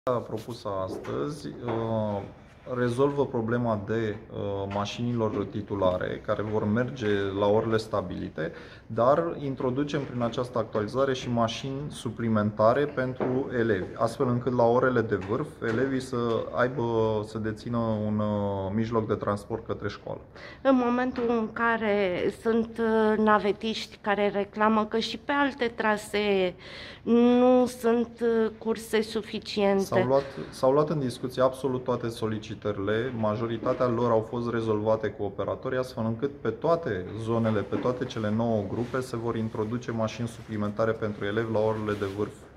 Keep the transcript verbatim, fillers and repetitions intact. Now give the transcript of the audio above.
propusă astăzi uh, rezolvă problema de uh, mașinilor titulare care vor merge la orele stabilite, dar introducem prin această actualizare și mașini suplimentare pentru elevi, astfel încât la orele de vârf elevii să aibă, să dețină un uh, mijloc de transport către școală. În momentul în care sunt uh, navetiști care reclamă că și pe alte trasee nu sunt uh, curse suficiente. S-au luat, s-au luat în discuție absolut toate solicitările, majoritatea lor au fost rezolvate cu operatorii, astfel încât pe toate zonele, pe toate cele nouă grupe se vor introduce mașini suplimentare pentru elevi la orele de vârf.